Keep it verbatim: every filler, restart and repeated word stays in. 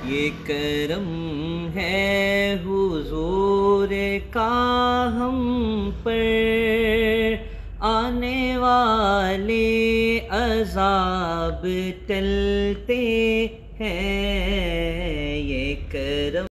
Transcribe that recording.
ये करम है हुजूर का हम पर, आने वाले अज़ाब टलते हैं। ये करम